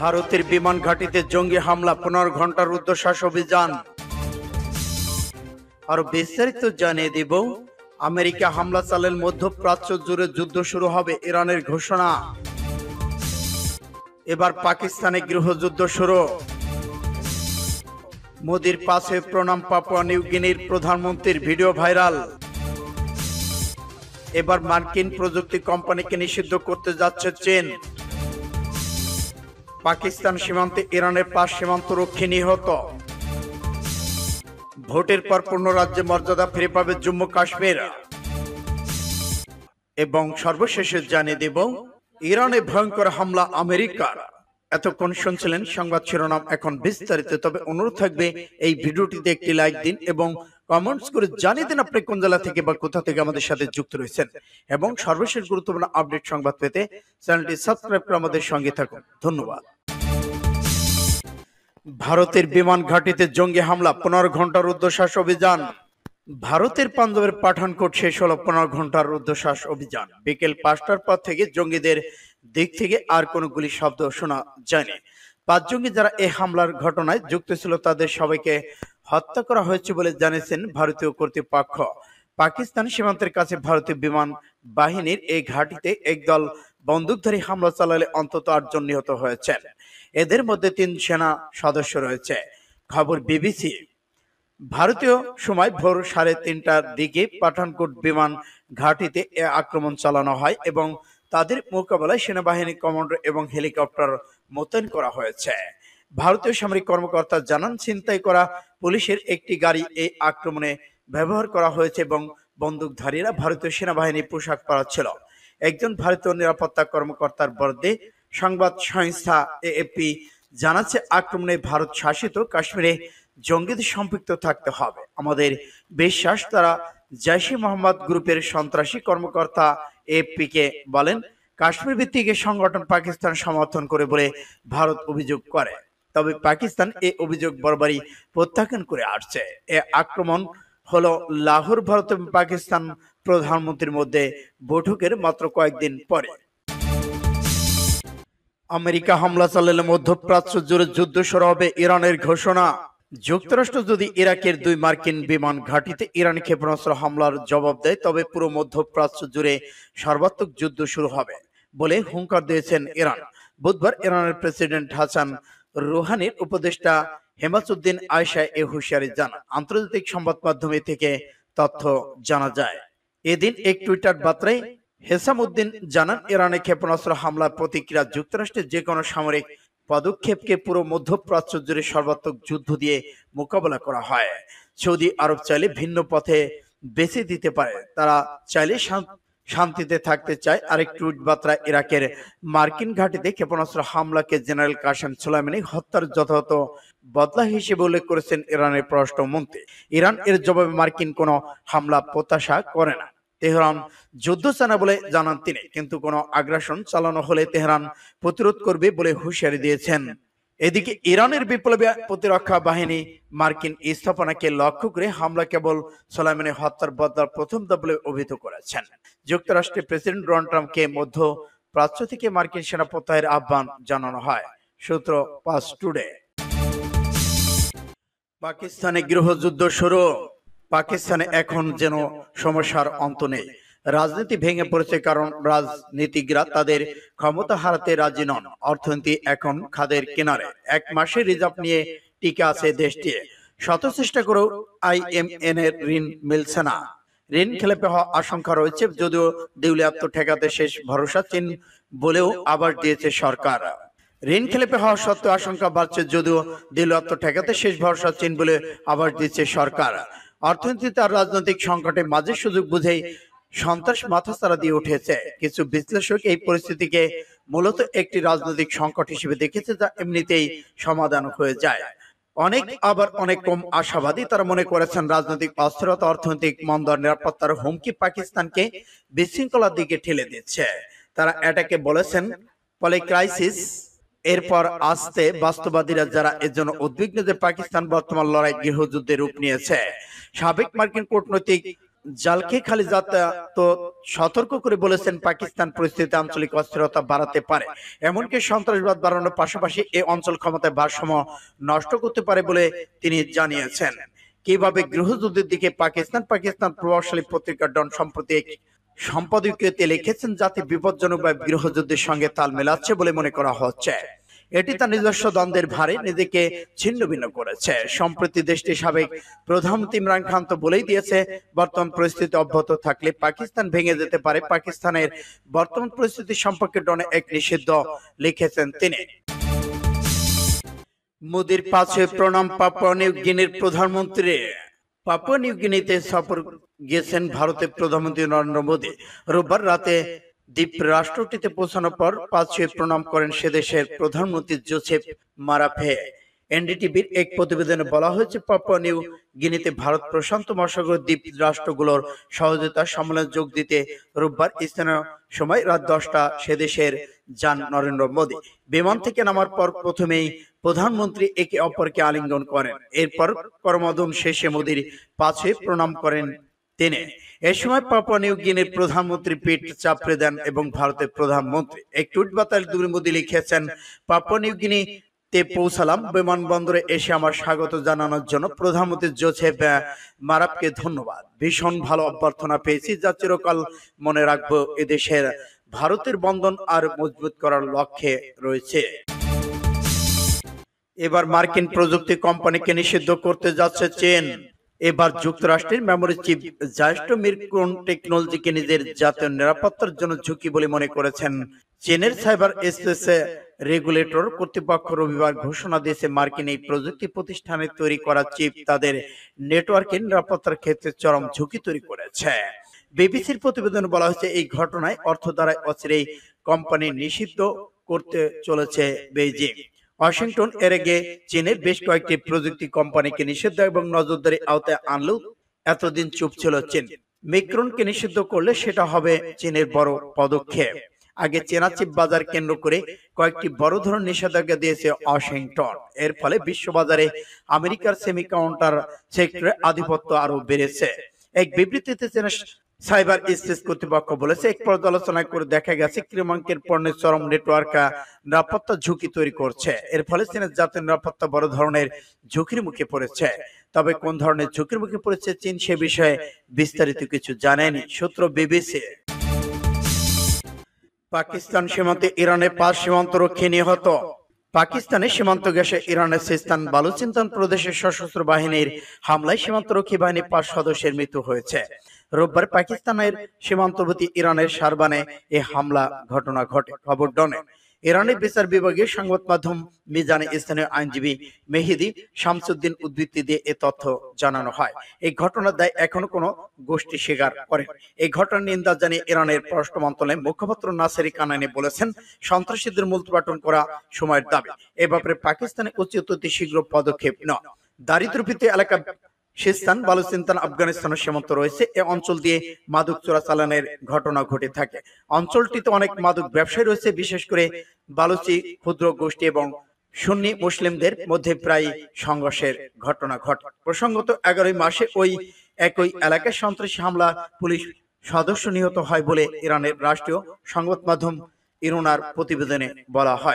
ভারতের বিমান ঘাঁটিতে জঙ্গি হামলা, 15 ঘন্টার রুদ্ধশ্বাস অভিযান। আরো বিস্তারিত জানিয়ে দিব। আমেরিকা হামলা চালালে মধ্যপ্রাচ্য জুড়ে যুদ্ধ শুরু হবে, ইরানের ঘোষণা। এবার পাকিস্তানে গৃহযুদ্ধ শুরু। মোদির পাশে প্রণাম, পাপুয়া নিউ গিনির প্রধানমন্ত্রীর ভিডিও ভাইরাল। এবার মার্কিন প্রযুক্তি কোম্পানিকে নিষিদ্ধ করতে যাচ্ছে চীন। পাকিস্তান সীমান্তে ইরানের 5 সীমান্তরক্ষী নিহত। ভোটের পর পূর্ণ রাজ্যে মর্যাদা ফিরে পাবে জম্মু কাশ্মীর। এবং সর্বশেষে জানিয়ে দেব, ইরানে ভয়ঙ্কর হামলা আমেরিকার। এতক্ষণ শুনছিলেন সংবাদ শিরোনাম, এখন বিস্তারিত। তবে অনুরোধ থাকবে এই ভিডিওটিতে একটি লাইক দিন এবং কমেন্টস করে জানিয়ে দিন আপনি কোন জেলা থেকে বা কোথা থেকে আমাদের সাথে যুক্ত রয়েছেন। এবং সর্বশেষ গুরুত্বপূর্ণ আপডেট সংবাদ পেতে চ্যানেলটি সাবস্ক্রাইব করে আমাদের সঙ্গে থাকুন। ধন্যবাদ। ভারতের বিমান ঘাঁটিতে জঙ্গি হামলা, 15 ঘন্টার রুদ্ধশ্বাস অভিযান। ভারতের পাঞ্জাবের পাঠানকোট শেষ হলো 15 ঘন্টার রুদ্ধশ্বাস অভিযান। বিকেল 5টার পর থেকে জঙ্গিদের দিক থেকে আর কোনো গুলি শব্দ শোনা যায়নি। 5 জঙ্গি যারা এই হামলার ঘটনায় যুক্ত ছিল তাদের সবাইকে হত্যা করা হয়েছে বলে জানিয়েছেন ভারতীয় কর্তৃপক্ষ। পাকিস্তান সীমান্তের কাছে ভারতীয় বিমান বাহিনীর এই ঘাঁটিতে একদল বন্দুকধারী হামলা চালালে অন্তত 8 জন নিহত হয়েছেন। এদের মধ্যে 3 সেনা সদস্য রয়েছে। খবর বিবিসি। ভারতীয় সময় ভোর 3:30টার দিকে পাঠানকোট বিমান ঘাঁটিতে এ আক্রমণ চালানো হয় এবং তাদের মোকাবেলায় সেনাবাহিনী কমান্ডো এবং হেলিকপ্টার মোতায়েন করা হয়েছে। ভারতীয় সামরিক কর্মকর্তা জানান, ছিনতাই করা পুলিশের একটি গাড়ি এই আক্রমণে ব্যবহার করা হয়েছে এবং বন্দুকধারীরা ভারতীয় সেনাবাহিনীর পোশাক পরা ছিল। একজন ভারতীয় নিরাপত্তা কর্মকর্তার বরাদ্দে সংবাদ সংস্থা এএপি জানাচ্ছে, আক্রমণে ভারত শাসিত কাশ্মীরে জঙ্গিদের সম্পৃক্ত থাকতে হবে। আমাদের বিশ্বাস তারা জৈশ-ই মোহাম্মদ গ্রুপের সন্ত্রাসী। কর্মকর্তা এএপি কে বলেন, কাশ্মীর ভিত্তিক সংগঠন পাকিস্তান সমর্থন করে বলে ভারত অভিযোগ করে। তবে পাকিস্তান এই অভিযোগ বরাবরই প্রত্যাখ্যান করে আসছে। এ আক্রমণ হলো লাহোর ভারত এবং পাকিস্তান প্রধানমন্ত্রীর মধ্যে বৈঠকের মাত্র কয়েকদিন পরে। আমেরিকা হামলা চালালে মধ্যপ্রাচ্য জুড়ে যুদ্ধ শুরু হবে, ইরানের ঘোষণা। যুক্তরাষ্ট্র যদি ইরাকের 2 মার্কিন বিমান ঘাঁটিতে ইরানি ক্ষেপণাস্ত্র হামলার জবাব দেয় তবে পুরো মধ্যপ্রাচ্য জুড়ে সর্বাত্মক যুদ্ধ শুরু হবে বলে হুঙ্কার দিয়েছেন ইরান। বুধবার ইরানের প্রেসিডেন্ট হাসান রুহানির উপদেষ্টা হেমাচুদ্দিন আয়শা এ হুঁশিয়ারি জানান। আন্তর্জাতিক সংবাদ মাধ্যমে থেকে তথ্য জানা যায়। এদিন এক টুইটার বার্তায় হেসামউদ্দিন জানান, ইরানে ক্ষেপণাস্ত্র হামলার প্রতিক্রিয়া যুক্তরাষ্ট্রের যে কোনো সামরিক পদক্ষেপকে পুরো মধ্যপ্রাচ্য জুড়ে সর্বাত্মক যুদ্ধ দিয়ে মোকাবেলা করা হয়। সৌদি আরব চাইলে ভিন্ন পথে বেছে দিতে পারে, তারা চাইলে শান্তিতে থাকতে চায়। আরেক টুইট বার্তায় ইরাকের মার্কিন ঘাঁটিতে ক্ষেপণাস্ত্র হামলাকে জেনারেল কাসেম সুলাইমানি হত্যার যথাযথ বদলা হিসেবে উল্লেখ করেছেন ইরানের পররাষ্ট্রমন্ত্রী। ইরান এর জবাবে মার্কিন কোনো হামলা প্রত্যাশা করে না। তেহরান যুদ্ধ চায় না বলে জানান তিনি, কিন্তু কোনো আগ্রাসন চালানো হলে তেহরান প্রতিরোধ করবে বলে হুঁশিয়ারি দিয়েছেন। এদিকে ইরানের বিপ্লবী প্রতিরক্ষা বাহিনী মার্কিন স্থাপনাকে লক্ষ্য করে হামলা কেবল সোলাইমানি হত্যার বদলার প্রথম ধাপ বলে অভিহিত করেছেন। যুক্তরাষ্ট্রের প্রেসিডেন্ট ডোনাল্ড ট্রাম্পকে মধ্যপ্রাচ্য থেকে মার্কিন সেনা প্রত্যাহারের আহ্বান জানানো হয়, সূত্র পাস টুডে। পাকিস্তানে গৃহযুদ্ধ শুরু। পাকিস্তানে এখন যেন সমস্যার অন্ত নেই। রাজনীতি ভেঙে পড়েছে, কারণ রাজনীতিকরা তাদের ক্ষমতা হারাতে রাজি নন। অর্থনীতি এখন খাদের কিনারে। 1 মাসের রিজার্ভ নিয়ে টিকে আছে দেশটি। শত চেষ্টা করেও IMF এর ঋণ মিলছে না। ঋণ খেলাপি হওয়ার আশঙ্কা রয়েছে, যদিও দেউলিয়াত্ব ঠেকাতে শেষ ভরসা চীন বলেও আভাস দিয়েছে সরকার। ঋণ খেলাপি হওয়া সত্ত্বেও আশঙ্কা বাড়ছে, যদিও দেউলিয়াত্ব ঠেকাতে শেষ ভরসা চীন বলে আভাস দিচ্ছে সরকার। অর্থনীতি তার রাজনৈতিক সংকটের মাঝে সুযোগ বুঝেই সন্ত্রাস মাথাচাড়া দিয়ে উঠেছে। কিছু বিশ্লেষক এই পরিস্থিতিকে মূলত একটি রাজনৈতিক সংকট হিসেবে দেখেছে, যা এমনিতেই সমাধান হয়ে যায়। অনেক কম আশাবাদী। তারা মনে করেছেন রাজনৈতিক অস্থিরতা, অর্থনৈতিক মন্দা, নিরাপত্তার হুমকি পাকিস্তানকে বিশৃঙ্খলার দিকে ঠেলে দিচ্ছে। তারা এটাকে বলেছেন পলিক্রাইসিস। এরপর আসতে বাস্তববাদীরা যারা এর জন্য উদ্বিগ্ন যে পাকিস্তান বর্তমান লড়াই গৃহযুদ্ধের রূপ নিয়েছে। সাবেক মার্কিন কূটনৈতিক জালকে খালিজাত তো সতর্ক করে বলেছেন পাকিস্তান পরিস্থিতি আঞ্চলিক অস্থিরতা বাড়াতে পারে, এমনকি সন্ত্রাসবাদ বাড়ানোর পাশাপাশি এই অঞ্চল ক্ষমতায় ভারসাম্য নষ্ট করতে পারে বলে তিনি জানিয়েছেন। কিভাবে গৃহযুদ্ধের দিকে পাকিস্তান প্রভাবশালী পত্রিকা ডন সম্প্রতি এক সম্পাদকীয়তে লিখেছেন, যাতে বিপজ্জনকভাবে গৃহযুদ্ধের সঙ্গে তাল মেলাচ্ছে বলে মনে করা হচ্ছে। এটি তার নিজস্ব দ্বন্দ্বের ভারে নিজেকে ছিন্ন ভিন্ন করেছে। সম্প্রতি দেশটির সাবেক প্রধানমন্ত্রী ইমরান খান তো বলেই দিয়েছে, বর্তমান পরিস্থিতি অব্যাহত থাকলে পাকিস্তান ভেঙে যেতে পারে। পাকিস্তানের বর্তমান পরিস্থিতি সম্পর্কে ডনে এক নিষিদ্ধ লিখেছেন তিনি। মোদির পাশে প্রণাম পাপুয়া নিউ গিনির প্রধানমন্ত্রী। পাপুয়া নিউ গিনিতে সফর গিয়েছেন ভারতের প্রধানমন্ত্রী নরেন্দ্র মোদী। রোববার রাতে দ্বীপ রাষ্ট্রটিতে পৌঁছানোর পর পাঁচে প্রণাম করেন সে দেশের প্রধানমন্ত্রী জোসেফ মারাপে। এনডিটিভির এক প্রতিবেদনে বলা হয়েছে, পাপুয়া নিউ গিনিতে ভারত প্রশান্ত মহাসাগর দ্বীপ রাষ্ট্রগুলোর সহযোগিতা সম্মেলনে যোগ দিতে রোববার স্থানীয় সময় রাত 10টা সে দেশের যান নরেন্দ্র মোদী। বিমান থেকে নামার পর প্রথমেই প্রধানমন্ত্রী একে অপরকে আলিঙ্গন করেন। এরপর করমর্দন শেষে মোদীর পাশে প্রণাম করেন তিনি। এ সময় পাপুয়া নিউ গিনির প্রধানমন্ত্রী পিঠ চাপড়ে দেন এবং ভারতের প্রধানমন্ত্রী এক টুইট বার্তায় মোদী লিখেছেন, পাপুয়া নিউ গিনি তে পৌঁছালাম। বিমানবন্দরে এসে আমার স্বাগত জানানোর জন্য প্রধানমন্ত্রী জোসেফ মারাপকে ধন্যবাদ। ভীষণ ভালো অভ্যর্থনা পেয়েছি, যা চিরকাল মনে রাখবো। এদেশের ভারতের বন্ধন আর মজবুত করার লক্ষ্যে রয়েছে। এবার মার্কিন প্রযুক্তি কোম্পানিকে নিষিদ্ধ করতে যাচ্ছে চীন। এবার যুক্তরাষ্ট্রের মেমোরি চিপ জাস্টমিরক্রন টেকনোলজিকে নিজের জাতীয় নিরাপত্তার জন্য ঝুঁকি বলে মনে করেছেন চীনের সাইবার স্পেস রেগুলেটর কর্তৃপক্ষ। রবিবার ঘোষণা দিয়েছে, মার্কিন এই প্রযুক্তি প্রতিষ্ঠানে তৈরি করা চিপ তাদের নেটওয়ার্কের নিরাপত্তার ক্ষেত্রে চরম ঝুঁকি তৈরি করেছে। বিবিসির প্রতিবেদনে বলা হয়েছে, এই ঘটনায় অর্থ দ্বারা অচিরেই কোম্পানি নিষিদ্ধ করতে চলেছে বেইজিং। ওয়াশিংটন এর আগে চীনের বেশ কয়েকটি প্রযুক্তি কোম্পানিকে নিষিদ্ধ এবং নজরদারি আওতায় আনলেও এতদিন চুপ ছিল চীন। মিক্রনকে নিষিদ্ধ করলে সেটা হবে চীনের বড় পদক্ষেপ। আগে চেনা চিপ বাজার কেন্দ্র করে কয়েকটি বড় ধরনের নিষেধাজ্ঞা দিয়েছে ওয়াশিংটন। এর ফলে বিশ্ববাজারে আমেরিকার সেমিকন্ডাক্টর সেক্টরে আধিপত্য আরো বেড়েছে। এক বিবৃতিতে চীনের সাইবার স্পেস কর্তৃপক্ষ বলেছে, এক পর্যালোচনা করে দেখা গেছে ক্রমাঙ্কের পণ্যের চরম নেটওয়ার্ক নিরাপত্তা ঝুঁকি তৈরি করছে। এর ফলে চীনের জাতীয় নিরাপত্তা বড় ধরনের ঝুঁকির মুখে পড়েছে। তবে কোন ধরনের ঝুঁকির মুখে পড়েছে চীন সে বিষয়ে বিস্তারিত কিছু জানায়নি। সূত্র বিবিসি। পাকিস্তান সীমান্তে ইরানের 5 সীমান্তরক্ষী নিহত। পাকিস্তানের সীমান্ত ঘেঁষে ইরানের সিস্তান বালুচিস্তান প্রদেশের সশস্ত্র বাহিনীর হামলায় সীমান্তরক্ষী বাহিনীর 5 সদস্যের মৃত্যু হয়েছে। রোববার পাকিস্তানের সীমান্তবর্তী ইরানের সারবানে এই হামলা ঘটনা ঘটে। খবর ডনে। ইরানের বিচার বিভাগীয় সংবাদ মাধ্যম মিজানে স্থানীয় আইনজীবী মেহেদি শামসুদ্দিন উদ্ধৃতি দিয়ে এ তথ্য জানানো হয়। এই ঘটনার দায় এখনো কোনো গোষ্ঠী স্বীকার করে। এই ঘটনার নিন্দা জানিয়ে ইরানের পররাষ্ট্র মন্ত্রণালয়ের মুখপাত্র নাসেরি কানানি বলেছেন, সন্ত্রাসীদের মূলোৎপাটন করা সময়ের দাবি। এ ব্যাপারে পাকিস্তানের উচিত অতি শীঘ্র পদক্ষেপ নেওয়া। দারিদ্র্যপীড়িত এলাকা সিস্তান বালুচিস্তান আফগানিস্তানের সীমান্ত রয়েছে। এ অঞ্চল দিয়ে মাদক চোরাচালানের ঘটনা ঘটে থাকে। অঞ্চলটিতে অনেক মাদক ব্যবসায়ী রয়েছে, বিশেষ করে বালুচি ক্ষুদ্র গোষ্ঠী এবং সুন্নি মুসলিমদের মধ্যে প্রায় সংঘর্ষের ঘটনা ঘটে। প্রসঙ্গত 11 মাসে ওই একই এলাকায় সন্ত্রাসী হামলা পুলিশ সদস্য নিহত হয় বলে ইরানের রাষ্ট্রীয় সংবাদ মাধ্যম ইরনার প্রতিবেদনে বলা হয়।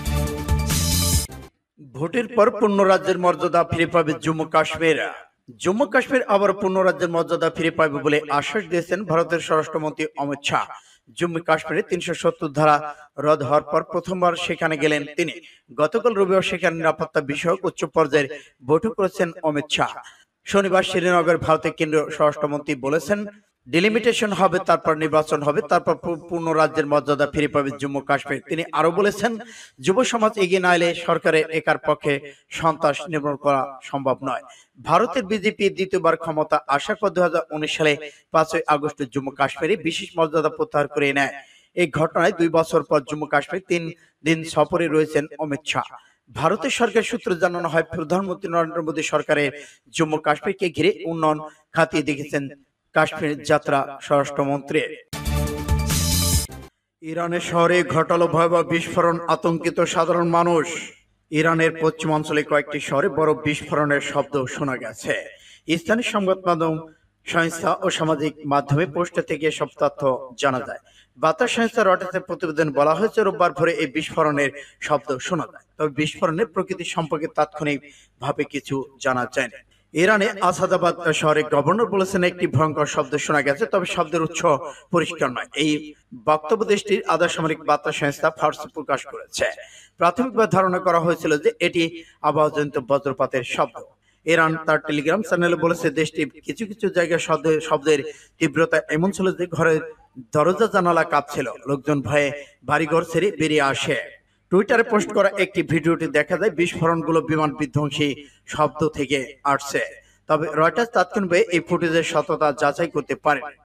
ভোটের পর পূর্ণ রাজ্যের মর্যাদা ফিরে পাবে জম্মু কাশ্মীর। জম্মু কাশ্মীর আবার পূর্ণ রাজ্যের মর্যাদা ফিরে পাবে বলে আশ্বাস দিয়েছেন ভারতের স্বরাষ্ট্রমন্ত্রী অমিত শাহ। জম্মু কাশ্মীরে 370 ধারা রদ হওয়ার পর প্রথমবার সেখানে গেলেন তিনি। গতকাল রবিবার সেখানে নিরাপত্তা বিষয়ক উচ্চ পর্যায়ের বৈঠক করেছেন অমিত শাহ। শনিবার শ্রীনগর ভারতের কেন্দ্রীয় স্বরাষ্ট্রমন্ত্রী বলেছেন, ডিলিমিটেশন হবে, তারপর নির্বাচন হবে, তারপর পূর্ণ রাজ্যের মর্যাদা ফিরে পাবে জম্মু কাশ্মীর। তিনি আরো বলেছেন, যুব সমাজ এগিয়ে না এলে সরকারের একার পক্ষে সন্ত্রাস নির্মূল করা সম্ভব নয়। ভারতের বিজেপি দ্বিতীয়বার ক্ষমতা আসার পর 2019 সালে 5ই আগস্ট জম্মু কাশ্মীরে বিশেষ মর্যাদা প্রত্যাহার করে নেয়। এই ঘটনায় 2 বছর পর জম্মু কাশ্মীর 3 দিন সফরে রয়েছেন অমিত শাহ। ভারতের সরকার সূত্রে জানানো হয়, প্রধানমন্ত্রী নরেন্দ্র মোদী সরকারের জম্মু কাশ্মীরকে ঘিরে উন্নয়ন খাতিয়ে দেখেছেন কাশ্মীর যাত্রা স্বরাষ্ট্রমন্ত্রী। ইরানের শহরে ঘটালো ভয়াবহ বিস্ফোরণ, আতঙ্কিত সাধারণ মানুষ। ইরানের পশ্চিমাঞ্চলে কয়েকটি শহরে বড় বিস্ফোরণের শব্দ শোনা গেছে। স্থানীয় সংবাদ মাধ্যম সংস্থা ও সামাজিক মাধ্যমে পোস্ট থেকে সব তথ্য জানা যায়। বার্তা সংস্থা রয়টার্সের প্রতিবেদন বলা হয়েছে, রোববার ভোরে এই বিস্ফোরণের শব্দ শোনা যায়, তবে বিস্ফোরণের প্রকৃতি সম্পর্কে তাৎক্ষণিকভাবে কিছু জানা যায় না। ইরানে আসাদাবাদ শহরে গভর্নর বলেছেন একটি ভয়ঙ্কর শব্দ শোনা গেছে, তবে শব্দের উৎস পরিষ্কার নয়। এই বক্তব্য দেশটির আধা সামরিক বার্তা সংস্থা ফার্স প্রকাশ করেছে। প্রাথমিকভাবে ধারণা করা হয়েছিল যে এটি আবহাওয়াজনিত বজ্রপাতের শব্দ। ইরান তার টেলিগ্রাম চ্যানেলে বলেছে, দেশটির কিছু কিছু জায়গায় শব্দের তীব্রতা এমন ছিল যে ঘরের দরজা জানালা কাঁপছিল। লোকজন ভয়ে বাড়িঘর ছেড়ে বেরিয়ে আসে। টুইটারে পোস্ট করা একটি ভিডিওটি দেখা যায় বিস্ফোরণগুলো বিমান বিধ্বংসী শব্দ থেকে আসছে, তবে রয়টার্স তাৎক্ষণিকভাবে এই ফুটেজের সত্যতা যাচাই করতে পারে।